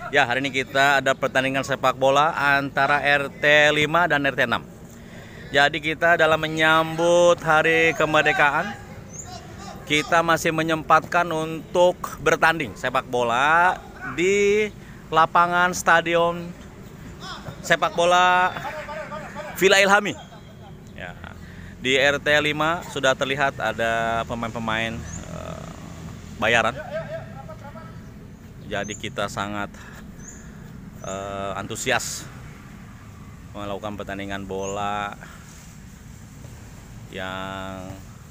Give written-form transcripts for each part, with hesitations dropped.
Ya, hari ini kita ada pertandingan sepak bola antara RT 5 dan RT 6. Jadi kita dalam menyambut hari kemerdekaan, kita masih menyempatkan untuk bertanding sepak bola di lapangan stadion sepak bola Villa Ilhami. Ya, di RT 5 sudah terlihat ada pemain-pemain bayaran. Jadi kita sangat antusias melakukan pertandingan bola yang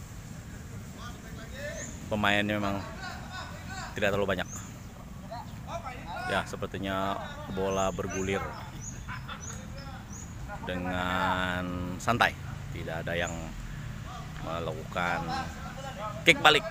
pemainnya memang tidak terlalu banyak. Ya, sepertinya bola bergulir dengan santai, tidak ada yang melakukan kick balik.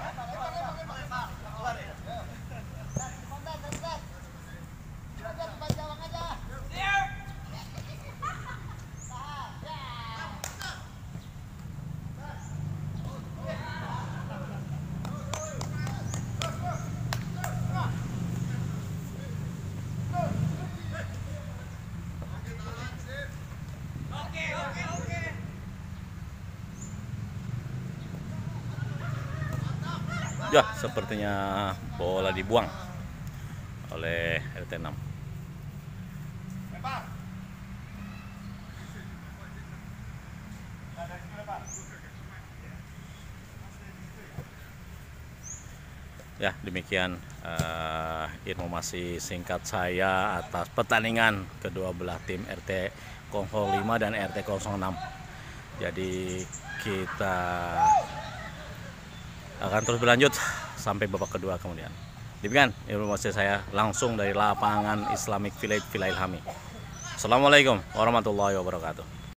Ya, sepertinya bola dibuang oleh RT 6. Ya, demikian informasi singkat saya atas pertandingan kedua belah tim RT 05 dan RT 06. Jadi kita akan terus berlanjut sampai babak kedua kemudian. Demikian informasi saya langsung dari lapangan Islamic Village Villa Ilhami. Assalamualaikum warahmatullahi wabarakatuh.